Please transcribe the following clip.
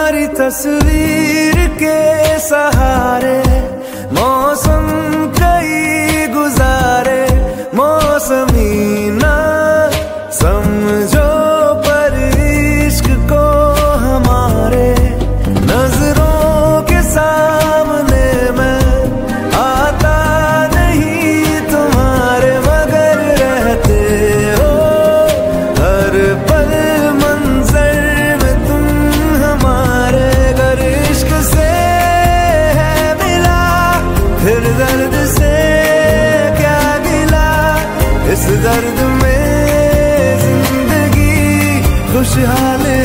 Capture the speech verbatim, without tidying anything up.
तुम्हारी तस्वीर के सहारे मौसम कई गुजारे, मौसमी ना समझो पर इश्क को हमारे, नजरों के सामने मैं आता नहीं तुम्हारे, मगर रहते हो हर पल मंजर में तुम हमारे। अगर इश्क से है मिला फिर दर्द से क्या गिला, इस दर्द में जिंदगी खुशहाल